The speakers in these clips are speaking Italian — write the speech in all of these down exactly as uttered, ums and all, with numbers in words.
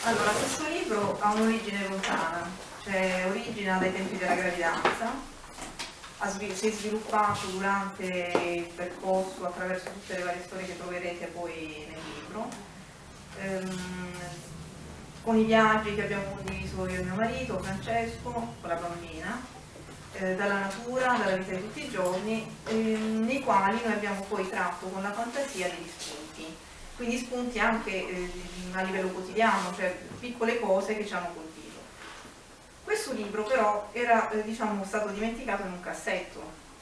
Allora, questo libro ha un'origine lontana, cioè origina dai tempi della gravidanza, si è sviluppato durante il percorso attraverso tutte le varie storie che troverete poi nel libro, ehm, con i viaggi che abbiamo condiviso io e mio marito, Francesco, con la bambina, eh, dalla natura, dalla vita di tutti i giorni, ehm, nei quali noi abbiamo poi tratto con la fantasia degli spunti. Quindi spunti anche eh, a livello quotidiano, cioè piccole cose che ci hanno colpito. Questo libro però era eh, diciamo, stato dimenticato in un cassetto,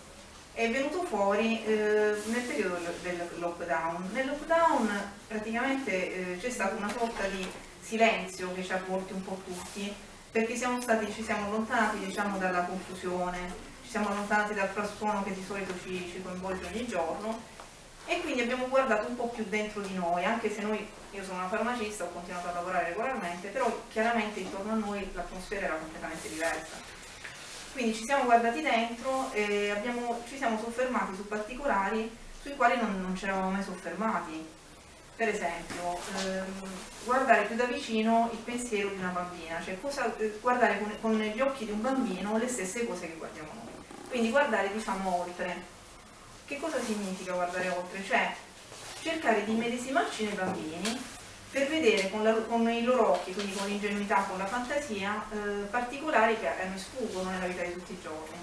è venuto fuori eh, nel periodo del lockdown. Nel lockdown praticamente eh, c'è stata una sorta di silenzio che ci ha avvolti un po' tutti, perché siamo stati, ci siamo allontanati diciamo, dalla confusione, ci siamo allontanati dal frastuono che di solito ci, ci coinvolge ogni giorno. E quindi abbiamo guardato un po' più dentro di noi, anche se noi, io sono una farmacista, ho continuato a lavorare regolarmente, però chiaramente intorno a noi l'atmosfera era completamente diversa. Quindi ci siamo guardati dentro e abbiamo, ci siamo soffermati su particolari sui quali non, non ci eravamo mai soffermati. Per esempio, ehm, guardare più da vicino il pensiero di una bambina, cioè cosa, eh, guardare con, con gli occhi di un bambino le stesse cose che guardiamo noi. Quindi guardare diciamo oltre. Che cosa significa guardare oltre? Cioè cercare di medesimarci nei bambini per vedere con, la, con i loro occhi, quindi con l'ingenuità, con la fantasia, eh, particolari che a noi sfuggono nella vita di tutti i giorni.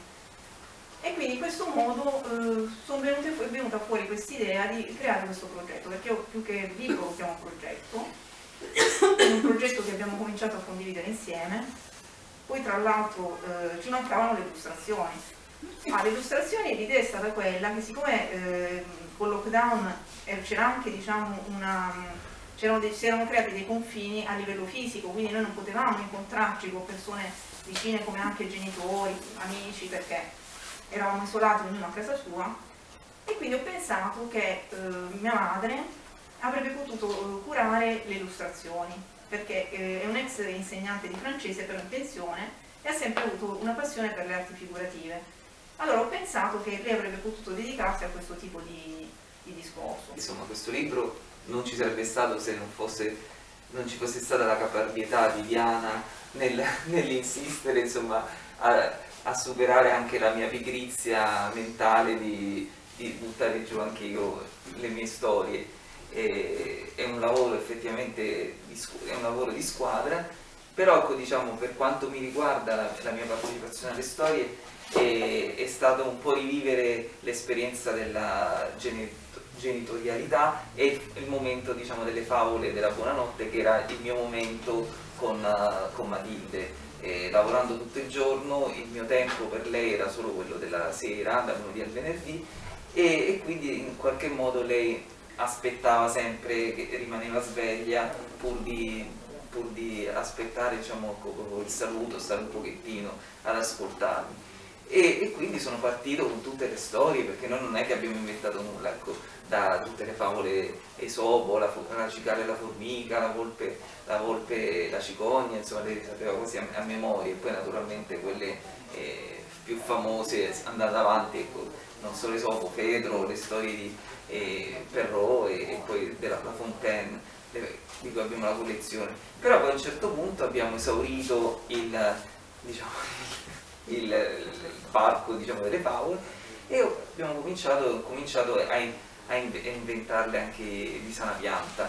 E quindi in questo modo eh, sono venute, è venuta fuori quest'idea di creare questo progetto, perché io più che libro lo chiamo progetto, è un progetto che abbiamo cominciato a condividere insieme, poi tra l'altro eh, ci mancavano le illustrazioni. Ah, le illustrazioni, l'idea è stata quella che siccome eh, con il lockdown eh, c'era anche diciamo una dei, si erano creati dei confini a livello fisico, quindi noi non potevamo incontrarci con persone vicine come anche genitori, amici, perché eravamo isolati ognuno a casa sua, e quindi ho pensato che eh, mia madre avrebbe potuto eh, curare le illustrazioni, perché eh, è un ex insegnante di francese però in pensione e ha sempre avuto una passione per le arti figurative. Allora ho pensato che lei avrebbe potuto dedicarsi a questo tipo di, di discorso. Insomma, questo libro non ci sarebbe stato se non, fosse, non ci fosse stata la caparbietà di Diana nel, nell'insistere insomma, a, a superare anche la mia pigrizia mentale di, di buttare giù anche io le mie storie. E, è un lavoro effettivamente di, è un lavoro di squadra, però ecco, diciamo, per quanto mi riguarda la, la mia partecipazione alle storie è, è stato un po' rivivere l'esperienza della genitorialità e il momento diciamo, delle favole della buonanotte, che era il mio momento con, uh, con Matilde. E, lavorando tutto il giorno, il mio tempo per lei era solo quello della sera, dal lunedì al venerdì, e, e quindi in qualche modo lei aspettava sempre, che rimaneva sveglia pur di, pur di aspettare diciamo, il saluto, stare un pochettino ad ascoltarmi. E, e quindi sono partito con tutte le storie, perché noi non è che abbiamo inventato nulla, ecco, da tutte le favole Esopo, la, la cicala e la formica, la volpe, la volpe e la cicogna, insomma le sapeva così a, a memoria, e poi naturalmente quelle eh, più famose andate avanti, ecco, non solo Esopo, Fedro, le storie di eh, Perrault e, e poi della La Fontaine, le, di cui abbiamo la collezione. Però poi a un certo punto abbiamo esaurito il, diciamo, il, il parco diciamo, delle favole, e abbiamo cominciato, cominciato a, a inventarle anche di sana pianta,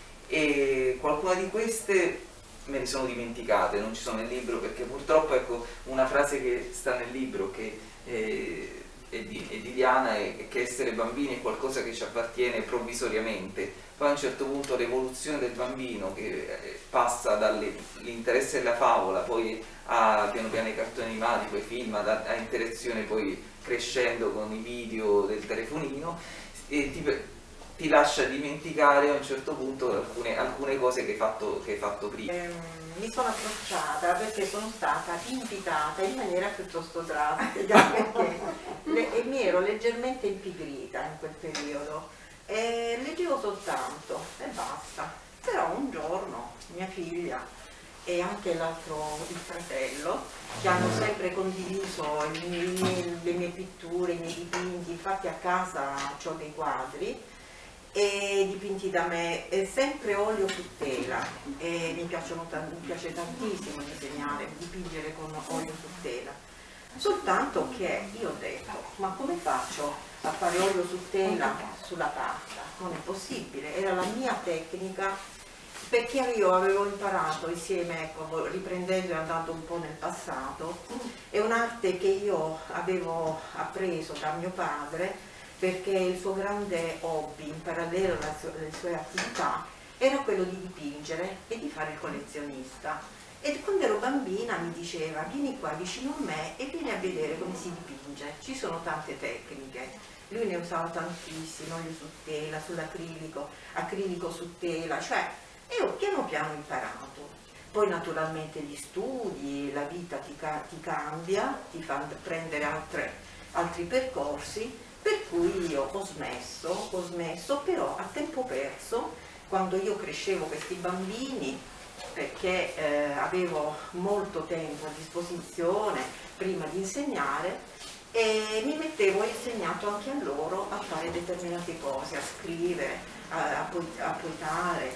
e qualcuna di queste me ne sono dimenticate, non ci sono nel libro, perché purtroppo ecco, una frase che sta nel libro che eh, è, di, è di Diana è che essere bambini è qualcosa che ci appartiene provvisoriamente. Poi a un certo punto l'evoluzione del bambino che passa dall'interesse della favola poi a piano piano i cartoni animati, poi film, a, a interazione poi crescendo con i video del telefonino, e ti, ti lascia dimenticare a un certo punto alcune, alcune cose che hai fatto, che hai fatto prima. Eh, mi sono approcciata perché sono stata invitata in maniera piuttosto drastica perché le, e mi ero leggermente impigrita in quel periodo e leggevo soltanto e basta. Però un giorno mia figlia e anche l'altro, il fratello, che hanno sempre condiviso i miei, le mie pitture, i miei dipinti, infatti a casa ho dei quadri, e dipinti da me, è sempre olio su tela, e mi, piacciono, mi piace tantissimo disegnare, dipingere con olio su tela. Soltanto che io ho detto, ma come faccio a fare olio su tela sulla carta? Non è possibile, era la mia tecnica, perché io avevo imparato insieme, ecco, riprendendo e andando un po' nel passato, è un'arte che io avevo appreso da mio padre, perché il suo grande hobby, in parallelo alle sue attività, era quello di dipingere e di fare il collezionista. E quando ero bambina mi diceva, vieni qua vicino a me e vieni a vedere come si dipinge, ci sono tante tecniche. Lui ne usava tantissimo, olio su tela, sull'acrilico, acrilico su tela, cioè, e ho piano piano imparato. Poi naturalmente gli studi, la vita ti, ca ti cambia, ti fa prendere altre, altri percorsi, per cui io ho smesso, ho smesso, però a tempo perso, quando io crescevo questi bambini, perché eh, avevo molto tempo a disposizione prima di insegnare, e mi mettevo, ho insegnato anche a loro a fare determinate cose, a scrivere, a, a, a poetare,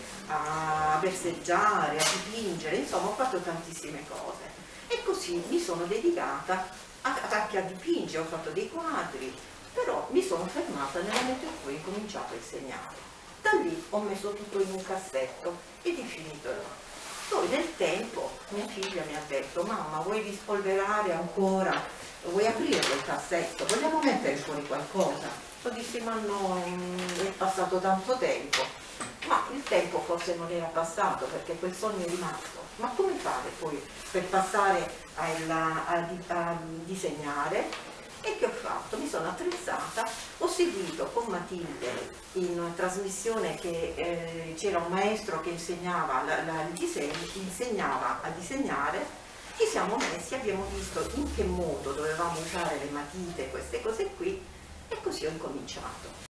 a verseggiare, a dipingere, insomma ho fatto tantissime cose. E così mi sono dedicata a, anche a dipingere, ho fatto dei quadri, però mi sono fermata nel momento in cui ho cominciato a insegnare. Da lì ho messo tutto in un cassetto ed è finito là. Poi nel tempo mia figlia mi ha detto, mamma, vuoi rispolverare ancora, vuoi aprirlo il cassetto, vogliamo mettere fuori qualcosa? Io dissi, ma no, è passato tanto tempo. Ma il tempo forse non era passato, perché quel sogno è rimasto. Ma come fare poi per passare a, a, a disegnare? E che ho fatto? Mi sono attrezzata, ho seguito con Matilde in una trasmissione che eh, c'era un maestro che insegnava, la, la, il disegno, insegnava a disegnare, ci siamo messi, abbiamo visto in che modo dovevamo usare le matite, queste cose qui, e così ho incominciato.